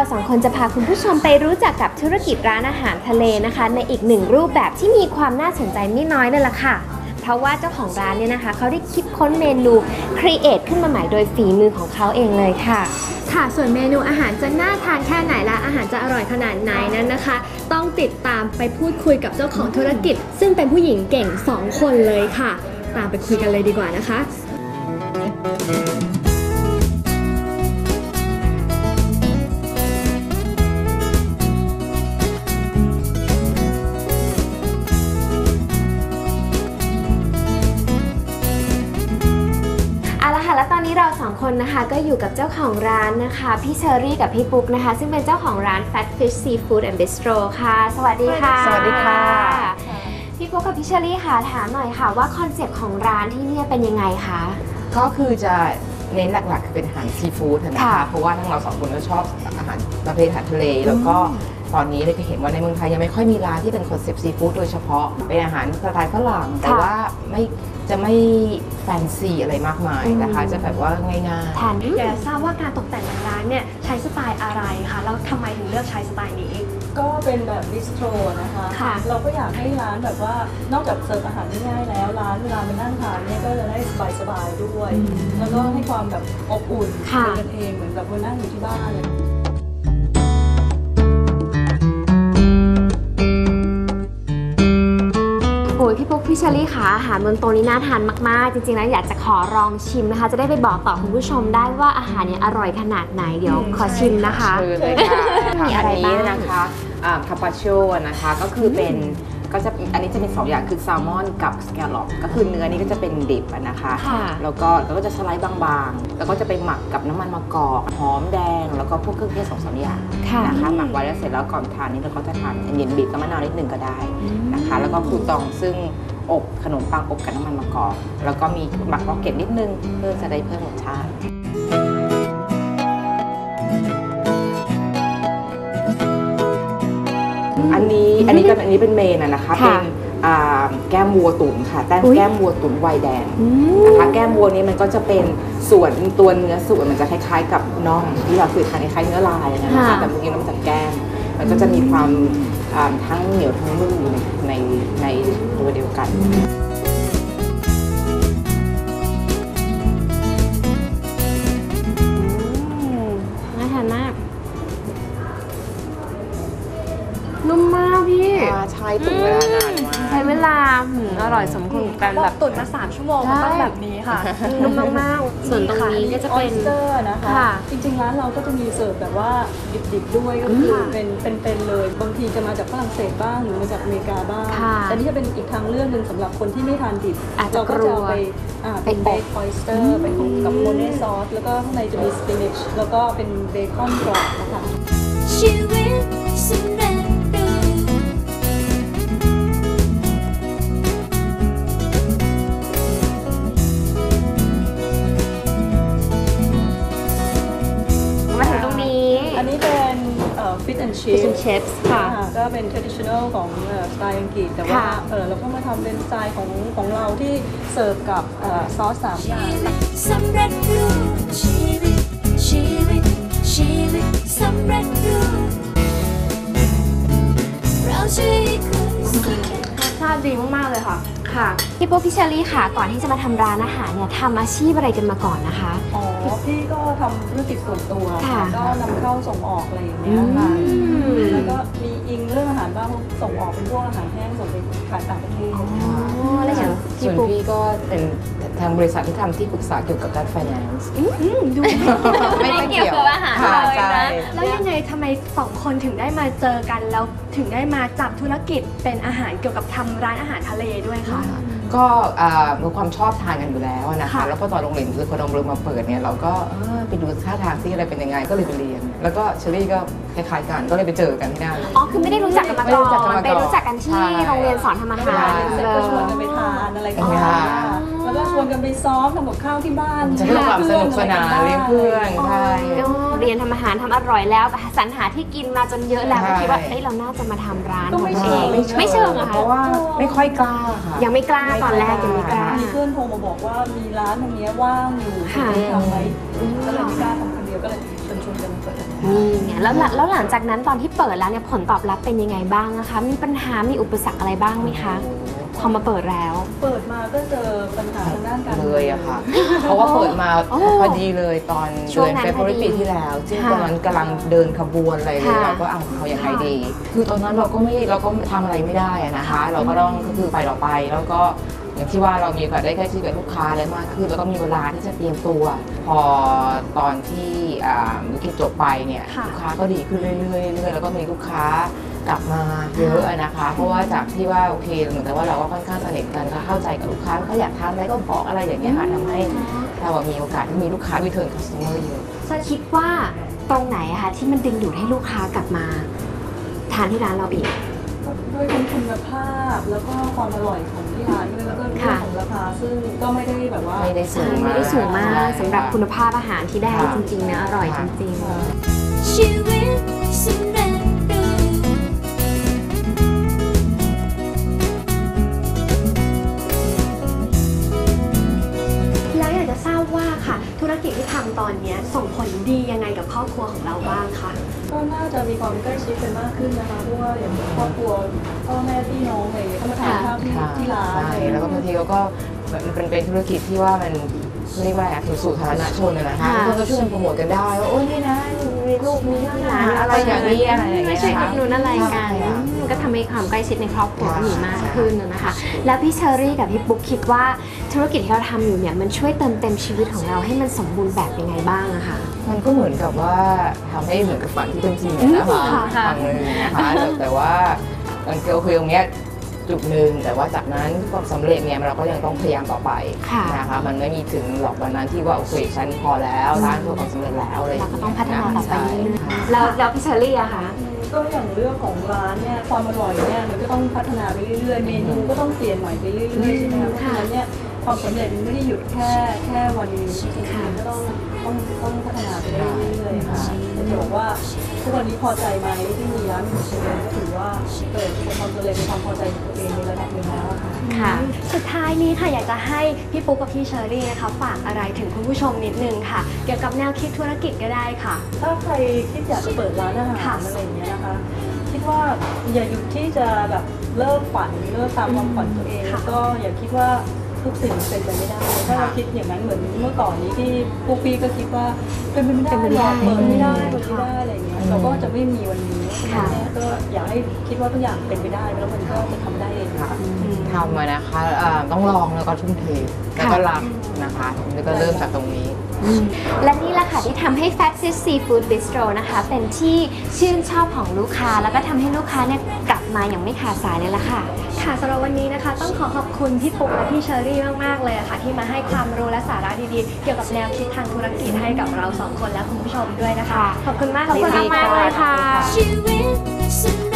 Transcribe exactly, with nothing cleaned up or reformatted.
สองคนจะพาคุณผู้ชมไปรู้จักกับธุรกิจร้านอาหารทะเลนะคะในอีกหนึ่งรูปแบบที่มีความน่าสนใจไม่น้อยเลยล่ะค่ะเพราะว่าเจ้าของร้านเนี่ยนะคะเขาได้คิดค้นเมนูครีเอทขึ้นมาใหม่โดยฝีมือของเขาเองเลยค่ะค่ะส่วนเมนูอาหารจะน่าทานแค่ไหนและอาหารจะอร่อยขนาดไหนนั้นนะคะต้องติดตามไปพูดคุยกับเจ้าของธุรกิจซึ่งเป็นผู้หญิงเก่งสองคนเลยค่ะตามไปคุยกันเลยดีกว่านะคะและตอนนี้เราสองคนนะคะก็อยู่กับเจ้าของร้านนะคะพี่เชอรี่กับพี่ปุ๊กนะคะซึ่งเป็นเจ้าของร้าน Fat Fish Seafood and Bistro ค่ะสวัสดีค่ะสวัสดีค่ะพี่ปุ๊กกับพี่เชอรี่ค่ะถามหน่อยค่ะว่าคอนเซ็ปต์ของร้านที่นี่เป็นยังไงคะก็คือจะเน้นหลักๆคือเป็นอาหารซีฟู้ดนะคะเพราะว่าทั้งเราสองคนก็ชอบอาหารประเภทอาหารทะเลแล้วก็ตอนนี้เราจะเห็นว่าในเมืองไทยยังไม่ค่อยมีร้านที่เป็นคอนเซ็ปต์ซีฟู้ดโดยเฉพาะเป็นอาหารสไตล์ฝรั่งแต่ว่าไม่จะไม่แฟนซีอะไรมากมายนะคะจะแบบว่าง่ายๆอยากทราบว่าการตกแต่งในร้านเนี่ยใช้สไตล์อะไรคะแล้วทำไมถึงเลือกใช้สไตล์นี้ก็เป็นแบบบิสโตรนะคะเราก็อยากให้ร้านแบบว่านอกจากเสิร์ฟอาหารง่ายๆแล้วร้านเวลาไปนั่งทานเนี่ยก็จะได้สบายๆด้วยแล้วก็ให้ความแบบอบอุ่นเป็นกันเองเหมือนแบบว่านั่งอยู่ที่บ้านโอ้ยพี่ปุ๊กพี่เชอรี่ค่ะอาหารบนโต๊ะนี้น่าทานมากๆจริงๆแล้วอยากจะขอลองชิมนะคะจะได้ไปบอกต่อคุณผู้ชมได้ว่าอาหารเนี่ยอร่อยขนาดไหนเดี๋ยวขอชิมนะคะเลยค่ะมีอะไรบ้างนะคะคาปาโชนะคะก็คือเป็นก็จะอันนี้จะเป็นสองอย่างคือแซลมอนกับสแกลล็อปก็คือเนื้อนี้ก็จะเป็นดิบนะคะแล้วก็เราก็จะสไลด์บางๆแล้วก็จะไปหมักกับน้ำมันมะกอกหอมแดงแล้วก็พวกเครื่องเทศสองสามอย่างนะคะหมักไว้แล้วเสร็จแล้วก่อนทานนี้เราก็จะทานเย็นบีบกับมะนาวนิดนึงก็ได้นะคะแล้วก็คูตองซึ่งอบขนมปังอบกับน้ำมันมะกอกแล้วก็มีหมักร็อกเก็ตนิดนึงเพื่อจะได้เพิ่มรสชาติอันนี้อันนี้ก็อันนี้เป็นเมนนะคะเป็นแก้มวัวตุ๋นค่ะแต้มแก้มวัวตุ๋นไวน์แดงนะคะแก้มวัวนี้มันก็จะเป็นส่วนตัวเนื้อส่วนมันจะคล้ายๆกับน่องที่เราเคยทานคล้ายๆเนื้อลายนะคะแต่เมื่อกี้เรามาจากแก้มมันก็จะมีความทั้งเหนียวทั้งนุ่มอยู่ในในตัวเดียวกันน่าทานมากนุ่มมากพี่ใช่ตุ๋นเวลานานมากใช้เวลาอร่อยสมควรกันแบบตุ๋นมาสามชั่วโมงก็ต้องแบบนี้ค่ะนุ่มมากๆส่วนตรงนี้ก็จะเป็นออสเตอร์นะคะจริงๆร้านเราก็จะมีเสิร์ฟแบบว่าดิบๆด้วยก็คือเป็นเป็นๆเลยบางทีจะมาจากฝรั่งเศสบ้างหรือมาจากอเมริกาบ้างแต่นี่จะเป็นอีกทางเลือกหนึ่งสำหรับคนที่ไม่ทานดิบเราก็จะไปเป็นเบคออสเตอร์ไปของกับโมเน่ซอสแล้วก็ข้างในจะมีสปินัชแล้วก็เป็นเบคอนกรอบนะคะชีวิตสำเร็จมาถึงตรงนี้อันนี้เป็นฟิชแอนด์ชิพเชฟค่ะก็เป็น traditional ของสไตล์อังกฤษแต่ว่าเราก็มาทำเป็นสไตล์ของของเราที่เสิร์ฟกับซอสสามอย่างสำเร็จรูปชีวิตชีวิตชีวิตสำเร็จรูปเราช่วยคุณรสชาติดีมากๆเลยค่ะค่ะพี่ปุ๊กพี่เชอรี่ค่ะก่อนที่จะมาทำร้านอาหารเนี่ยทำอาชีพอะไรกันมาก่อนนะคะอ๋อพี่ก็ทำธุรกิจส่วนตัวก็นำเข้าส่งออกอะไรอย่างเงี้ยค่ะแล้วก็มีอิงเรื่องอาหารบ้างส่งออกเป็นพวกอาหารแห้งส่งไปขายต่างประเทศแล้วอย่างส่วนพี่ก็เป็นทางบริษัทที่ทำที่ปรึกษาเกี่ยวกับด้าน finance ดูไม่เกี่ยวกับอาหารเลยนะแล้วยังไงทำไมสองคนถึงได้มาเจอกันแล้วถึงได้มาจับธุรกิจเป็นอาหารเกี่ยวกับทำร้านอาหารทะเลด้วยคะก็มีความชอบทานกันอยู่แล้วนะคะแล้วพอตอนโรงเรียนคือคนโรงเรียนมาเปิดเนี่ยเราก็ไปดูท่าทางที่อะไรเป็นยังไงก็เลยไปเรียนแล้วก็เชอรี่ก็คล้ายๆกันก็เลยไปเจอกันที่นั่นอ๋อคือไม่ได้รู้จักกันมาก่อนไปรู้จักกันที่โรงเรียนสอนทำอาหารก็ชวนกันไปทานอะไรกันแล้วก็ชวนวนกันไปซ้อมทำกับข้าวที่บ้านจะเพื่อความสนุกสนานเลี้ยงเพื่อนใช่เรียนทำอาหารทำอร่อยแล้วสรรหาที่กินมาจนเยอะแล้วใช่ก็คิดว่าเอ้ยเราน่าจะมาทำร้านก็ของไม่ตัวเชิเอง งไม่เชิงอะค่ะเพราะว่าไม่ค่อยกล้าค่ะยังไม่กล้าตอนแรกยังไม่กล้ามีเพื่อนโทรมาบอกว่ามีร้านตรงนี้ว่างอยู่ค่ะจะทำไหมก็เลยไม่กล้าทำคนเดียวก็เลยชวนชวนกันเปิดนี่ไงแล้วหลังแล้วหลังจากนั้นตอนที่เปิดแล้วเนี่ยผลตอบรับเป็นยังไงบ้างนะคะ มีปัญหามีอุปสรรคอะไรบ้างไหมคะพอมาเปิดแล้วเปิดมาก็เจอปัญหาทางด้านการเลยอะค่ะ เพราะว่าเปิดมาโอ้พอดีเลยตอนช่วเดืงอนนั้นเฟบรุพอดีปีที่แล้วซึ่งค่ะตอนนั้นกำลังเดินขบวนอะไรเลยค่ะเราก็เอาเอาอย่างไรดี คือตอนนั้นเราก็ไม่เราก็ทำอะไรไม่ได้อะนะคะ เราก็ต้องก็คือไปเราไปแล้วก็อย่างที่ว่าเรามีโอกาสได้ใกล้ชิดกับลูกค้าอะไรมากขึ้นแล้วก็มีเวลาที่จะเตรียมตัว พอตอนที่อ่าวิกฤตจบไปเนี่ยค่ะลูกค้าก็ดีขึ้นเรื่อยๆเรื่อยๆแล้วก็มีลูกค้ากลับมาเยอะอะนะคะ เพราะว่าจากที่ว่าโอเคเหมือนกับว่าเราก็ค่อนข้างสนิทกันก็เข้าใจกับลูกค้าเขาอยากทานอะไรก็บอกอะไรอย่างเงี้ยค่ะทำให้เราอะมีโอกาสที่มีลูกค้า return customer เยอะจะคิดว่าตรงไหนอะคะที่มันดึงดูดให้ลูกค้ากลับมาทานที่ร้านเราอีกด้วยคุณภาพแล้วก็ความอร่อยของที่ร้านด้วยแล้วก็เรื่องค่ะของราคาซึ่งก็ไม่ได้แบบว่าไม่ได้สูงไม่ได้สูงมากใช่สำหรับคุณภาพอาหารที่ได้ค่ะจริงๆนะอร่อยจริงๆชีวิตสำเร็จรูปแล้วอยากจะทราบว่าค่ะธุรกิจที่ทำตอนเนี้ยส่งผลดียังไงกับครอบครัวของเราบ้างคะก็น่าจะมีความใกล้ชิดกันมากขึ้นนะคะเพราะว่าอย่างครอบครัวพ่อแม่พี่น้องอะไรอย่างเงี้ยก็มาทานข้าวที่ค่ะที่ร้านใช่แล้วก็บางทีเขาก็มันเป็นเป็นธุรกิจที่ว่ามันเรียกว่าอะไรสู่สาธารณชนอะนะคะค่ะทุกคนก็ช่วยกันโปรโมทกันได้ว่าโอ้ยนี่นะมีลูกมีหลานอะไรอย่างนี้อะไรอย่างเงี้ยช่วยอุค่ะดหนุนอะไรกันใช่ค่ะมันก็ทำให้ความใกล้ชิดในครอบครัวก็มีมากใช่ขึ้นนะคะ แล้วพี่เชอรี่กับพี่ปุ๊กคิดว่าธุรกิจที่เราทำอยู่เนี่ยมันช่วยเติมเต็มชีวิตของเราให้มันสมบูรณ์แบบยังไงบ้างอะคะมันก็เหมือนกับว่าทำให้เหมือนกับฝันที่เป็นจริงอะนะคะค่ะค่ะทางหนึงนะคะแต่แต่ว่ามันก็คือตรงเนี้ยจุดหนึ่งแต่ว่าจากนั้นความสำเร็จเนี่ยเราก็ยังต้องพยายามต่อไปค่ะนะคะมันไม่มีถึงหรอกวันนั้นที่ว่าโอเคฉันพอแล้วร้านประสบความสำเร็จแล้วอะไรอย่เรางก็งี้ยต้องพัฒนาต่อไปใช่เรื่อยค่ะๆแล้วแล้วพี่เชอรี่อะคะก็อย่างเรื่องของร้านเนี่ยความอร่อยเนี่ยมันก็ต้องพัฒนาไปเรื่อยๆเมนูก็ต้องเปลี่ยนใหม่ไปเรื่อยๆใช่ไหมคะเพราะฉะนั้นเนี่ยความสำเร็จมันไม่ได้หยุดแค่แค่วันนี้จริงๆก็ต้องต้องต้องพัฒนาไปเรื่อยๆค่ะแต่จะบอกว่าทุกวันนี้พอใจไหมที่มีร้านของตัวเองก็ถือว่าเกิดความสำเร็จในความพอใจของตัวเองในระดับหนึ่งแล้วอะค่ะค่ะสุดท้ายนี้ค่ะอยากจะให้พี่ปุ๊กกับพี่เชอรี่นะคะฝากอะไรถึงคุณผู้ชมนิดนึงค่ะ เกี่ยวกับแนวคิดธุรกิจก็ได้ค่ะถ้าใครคิดอยากจะเปิดร้านอาหารอะไรอย่างเงี้ยนะคะ คิดว่าอย่าหยุดที่จะแบบเลิกฝันเลิกตามความฝันตัวเองค่ะแล้วก็อย่าคิดว่าทุกสิ่งเป็นไปไม่ได้ ถ้าเราคิดอย่างนั้นเหมือนเมื่อก่อนนี้ที่พวกพี่ก็คิดว่าเป็นไปไม่ได้เป็นไปไม่ได้เปิดไม่ได้เปิดค่ะไม่ได้อะไรอย่างเงี้ยอืมเราก็จะไม่มีวันนี้เพราะฉะค่ะนั้นเนี่ยก็อยากให้คิดว่าทุกอย่างเป็นไปได้แล้วมันก็จะทำได้เองค่ะทำมานะคะเอ่อต้องลองแล้วก็ทุ่มเทแล้วก็รักนะคะแล้วก็เริ่มจากตรงนี้และนี่แหละค่ะที่ทำให้ Fat Sis Seafood Bistro นะคะ เป็นที่ชื่นชอบของลูกค้า แล้วก็ทำให้ลูกค้าเนี่ยกลับมาอย่างไม่ขาดสายเลยล่ะค่ะค่ะสำหรับวันนี้นะคะ ต้องขอขอบคุณพี่ปุ๊กและพี่เชอรี่มากๆเลยอะค่ะ ที่มาให้ความรู้และสาระดีๆ เกี่ยวกับแนวคิดทางธุรกิจให้กับเราสองคนและคุณผู้ชมด้วยนะคะ ขอบคุณมากขอบคุณเลยมากๆเลยค่ะชีวิตสำเร็จ